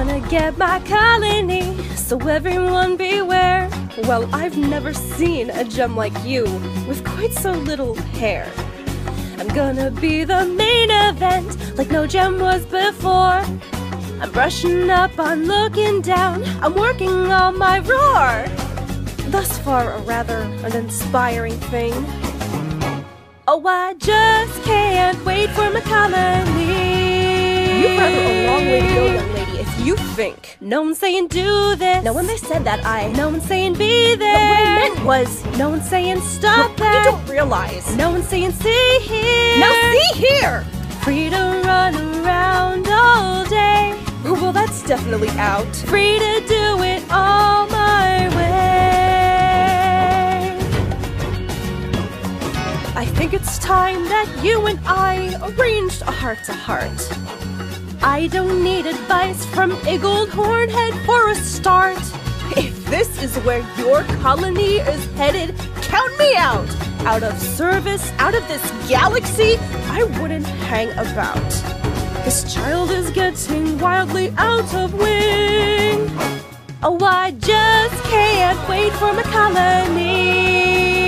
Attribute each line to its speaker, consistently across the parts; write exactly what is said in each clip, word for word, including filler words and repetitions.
Speaker 1: gonna get my colony, so everyone beware. Well, I've never seen a gem like you, with quite so little hair. I'm gonna be the main event, like no gem was before. I'm brushing up on looking down, I'm working on my roar. Thus far a rather uninspiring thing. Oh, I just can't wait for my colony.
Speaker 2: You've rather a long way to go, young lady, if you think.
Speaker 1: No one's saying do this.
Speaker 2: No, when they said that, I...
Speaker 1: No one's saying be there.
Speaker 2: But what I meant was...
Speaker 1: No one's saying stop
Speaker 2: Look,
Speaker 1: that.
Speaker 2: you don't realize.
Speaker 1: No one's saying see here.
Speaker 2: Now see here!
Speaker 1: Free to run around all day.
Speaker 2: Well, that's definitely out.
Speaker 1: Free to do it all my way. I think it's time that you and I arranged a heart-to-heart. I don't need advice from Iggled Hornhead for a start.
Speaker 2: If this is where your colony is headed, count me out! Out of service, out of this galaxy, I wouldn't hang about.
Speaker 1: This child is getting wildly out of wing. Oh, I just can't wait for my colony.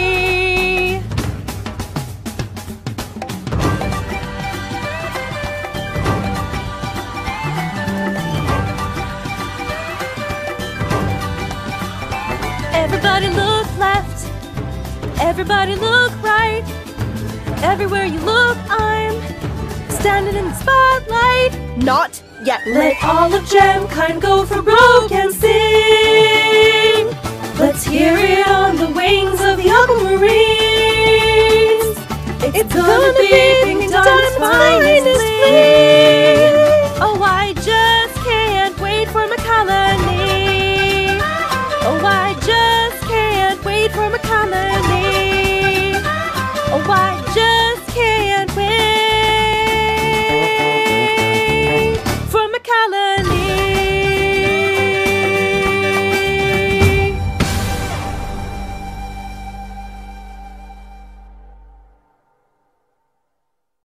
Speaker 1: Everybody look left, everybody look right. Everywhere you look, I'm standing in the spotlight.
Speaker 2: Not yet.
Speaker 1: Let all of Gemkind go for broke and sick.